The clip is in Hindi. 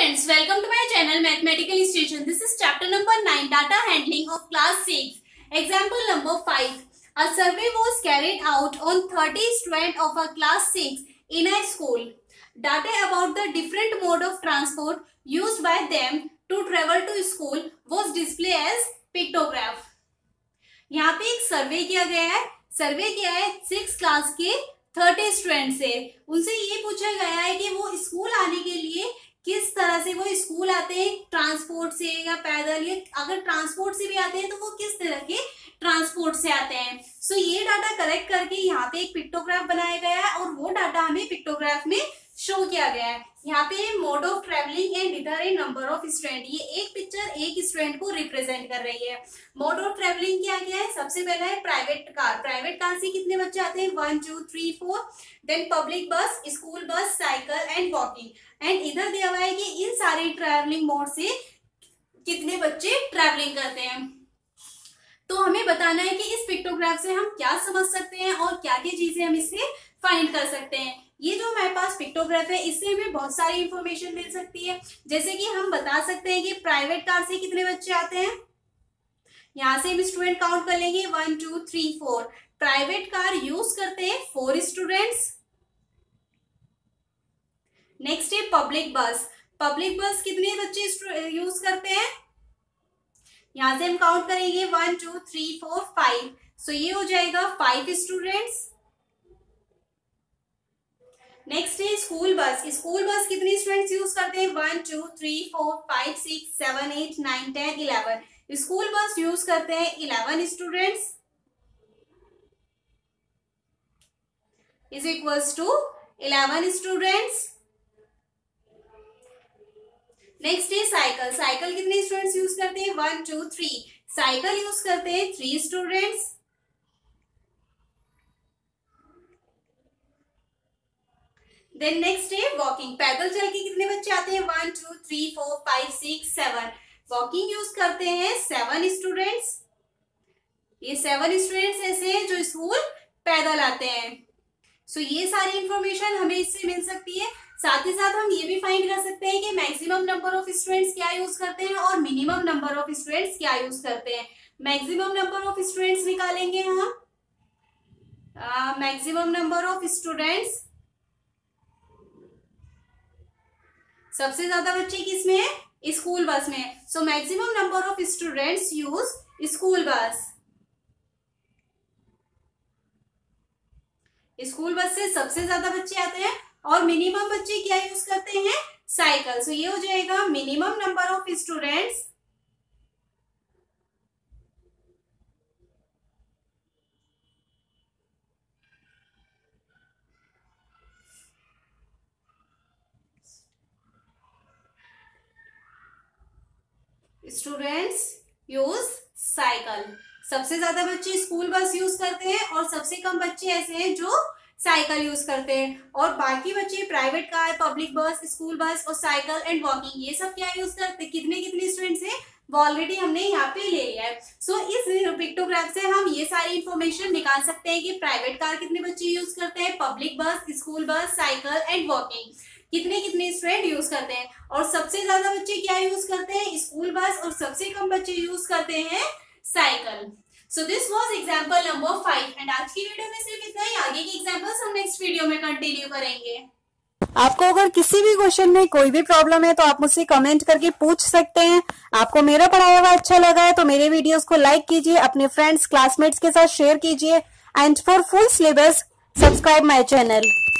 friends, welcome to my channel Mathematical Station. This is chapter number 9, data handling of class 6. Example number 5. A survey was carried out on 30 students of a class 6 in a school. Data about the different mode of transport used by them to travel to school was displayed as pictograph. यहाँ पे एक सर्वे किया गया है. सर्वे किया है 6 क्लास के 30 स्टूडेंट से. उनसे ये पूछा गया है कि वो स्कूल आने के लिए किस तरह से वो स्कूल आते हैं, ट्रांसपोर्ट से या पैदल, या अगर ट्रांसपोर्ट से भी आते हैं तो वो किस तरह के ट्रांसपोर्ट से आते हैं. सो ये डाटा कलेक्ट करके यहाँ पे एक पिक्टोग्राफ बनाया गया है और वो डाटा हमें पिक्टोग्राफ में शो किया गया है. यहाँ पे मोड ऑफ ट्रेवलिंग एंड इधर है नंबर ऑफ स्टूडेंट. ये एक पिक्चर एक स्टूडेंट को रिप्रेजेंट कर रही है. मोड ऑफ ट्रेवलिंग क्या गया है? सबसे पहला है प्राइवेट कार. प्राइवेट कार से कितने बच्चे आते हैं? 1 2 3 4. Then public bus, school bus, cycle and walking. And इधर दिया हुआ है कि इन सारे ट्रेवलिंग मोड से कितने बच्चे ट्रेवलिंग करते हैं. तो हमें बताना है कि इस पिक्टोग्राफ से हम क्या समझ सकते हैं और क्या क्या चीजें हम इससे फाइंड कर सकते हैं. ये जो हमारे पास पिक्टोग्राफ है इससे हमें बहुत सारी इंफॉर्मेशन मिल सकती है. जैसे कि हम बता सकते हैं कि प्राइवेट कार से कितने बच्चे आते हैं. यहाँ से हम स्टूडेंट काउंट कर लेंगे 1 2 3 4. प्राइवेट कार यूज करते हैं 4 स्टूडेंट्स. नेक्स्ट है पब्लिक बस. पब्लिक बस कितने बच्चे यूज करते हैं? यहां से हम काउंट करेंगे 1 2 3 4 5. सो ये हो जाएगा 5 स्टूडेंट्स. नेक्स्ट है स्कूल बस. स्कूल बस कितने स्टूडेंट्स यूज करते हैं? 1 2 3 4 5 6 7 8 9 10 11. स्कूल बस यूज करते हैं 11 students. Is equals to 11 students. Next है साइकिल. साइकिल कितने स्टूडेंट्स यूज करते हैं? 1 2 3. साइकिल यूज करते हैं 3 स्टूडेंट्स. देन नेक्स्ट है वॉकिंग. पैदल चल के कितने बच्चे आते हैं? 1 2 3 4 5 6 7. वॉकिंग यूज करते हैं 7 स्टूडेंट्स. ये 7 स्टूडेंट्स ऐसे हैं जो स्कूल पैदल आते हैं. सो ये सारी इंफॉर्मेशन हमें इससे मिल सकती है. साथ ही साथ हम ये भी फाइंड कर सकते हैं कि मैक्सिमम नंबर ऑफ स्टूडेंट्स क्या यूज करते हैं और मिनिमम नंबर ऑफ स्टूडेंट्स क्या यूज करते हैं. मैक्सिमम नंबर ऑफ स्टूडेंट्स निकालेंगे हम. मैक्सिमम नंबर ऑफ स्टूडेंट्स, सबसे ज्यादा बच्चे किसमें है? स्कूल बस में. So maximum number of students use school bus. School bus से सबसे ज्यादा बच्चे आते हैं और मिनिमम बच्चे क्या यूज करते हैं? साइकिल. सो ये हो जाएगा minimum number of students use cycle. सबसे ज्यादा बच्चे स्कूल बस यूज करते हैं और सबसे कम बच्चे ऐसे हैं जो साइकिल यूज करते हैं. और बाकी बच्चे private car, public bus, school bus और साइकिल एंड वॉकिंग ये सब क्या यूज करते हैं? कितने कितने स्टूडेंट्स हैं वो ऑलरेडी हमने यहाँ पे ले लिया है. सो इस पिक्टोग्राफ से हम ये सारी इंफॉर्मेशन निकाल सकते हैं कि प्राइवेट कार कितने बच्चे यूज करते हैं, public bus, school bus, cycle and walking कितने कितने स्टूडेंट यूज करते हैं. और सबसे ज्यादा बच्चे क्या यूज करते हैं? School bus. और सबसे कम बच्चे यूज करते हैं cycle. So this was example number 5 and आज की वीडियो में सिर्फ इतना ही. आगे के एग्जांपल्स हम नेक्स्ट वीडियो में कंटिन्यू करेंगे. आपको अगर किसी भी क्वेश्चन में कोई भी प्रॉब्लम है तो आप मुझसे कमेंट करके पूछ सकते हैं. आपको मेरा पढ़ाया हुआ अच्छा लगा है तो मेरे वीडियोस को लाइक कीजिए, अपने फ्रेंड्स क्लासमेट्स के साथ शेयर कीजिए. And for full syllabus subscribe my channel.